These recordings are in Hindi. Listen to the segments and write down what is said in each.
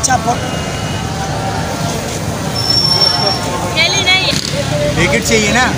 अच्छा टिकट चाहिए ना।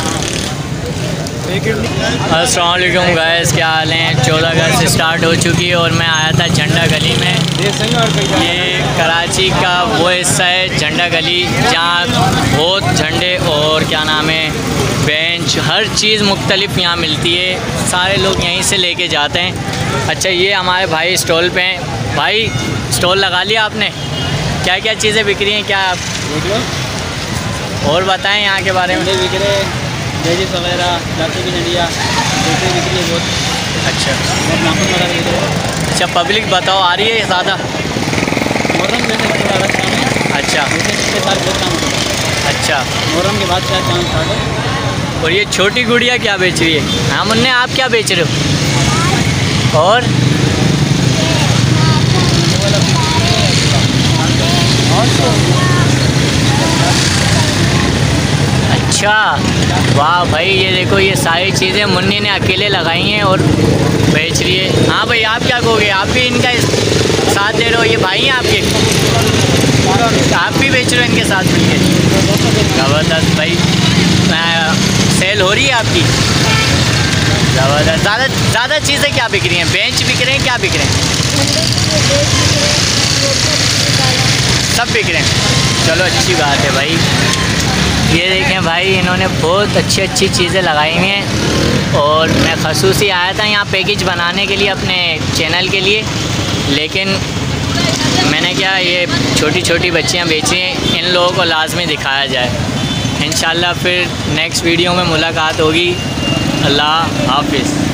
अस्सलाम वालेकुम गाइस, क्या हाल हैं। 14 अगस्त स्टार्ट हो चुकी है और मैं आया था झंडा गली में। ये कराची का वो हिस्सा है झंडा गली जहाँ बहुत झंडे और क्या नाम है बेंच हर चीज़ मुख्तलिफ यहाँ मिलती है। सारे लोग यहीं से लेके जाते हैं। अच्छा, ये हमारे भाई स्टॉल पे हैं। भाई स्टॉल लगा लिया आपने? क्या क्या चीज़ें बिक रही हैं, क्या आप और बताएं यहाँ के बारे में। बिक रहे लेडीज़ वगैरह, प्लास्टिक की डंडिया बिक रही है बहुत। अच्छा, बहुत नाखून वगैरह बिक रहे हैं। अच्छा, पब्लिक बताओ आ रही है ज़्यादा? मुहर्रम जैसे थोड़ा काम है। अच्छा, पिछले साल बहुत काम होता है। अच्छा, मुहर्रम के बाद शायद काम स्टार्ट हो। और ये छोटी गुड़िया क्या बेच रही है? हाँ मुन्ने, आप क्या बेच रहे हो? और अच्छा, वाह भाई, ये देखो ये सारी चीज़ें मुन्नी ने अकेले लगाई हैं और बेच रही है। हाँ भाई, आप क्या कहोगे? आप भी इनका साथ दे रहे हो? ये भाई हैं आपके, आप भी बेच रहे हो इनके साथ मिलके? ज़बरदस्त भाई। सेल हो रही है आपकी? ज़बरदस्त। ज़्यादा चीज़ें क्या बिक रही हैं? बेंच बिक रहे हैं, क्या बिक रहे हैं? सब बिक रहे हैं। चलो अच्छी बात है भाई। ये देखें भाई, इन्होंने बहुत अच्छी अच्छी चीज़ें लगाई हुई हैं और मैं ख़ुसूसी आया था यहाँ पैकेज बनाने के लिए अपने चैनल के लिए, लेकिन मैंने क्या ये छोटी छोटी बच्चियाँ बेची हैं, इन लोगों को लाजमी दिखाया जाए। इंशाल्लाह फिर नेक्स्ट वीडियो में मुलाकात होगी। अल्लाह हाफिज़।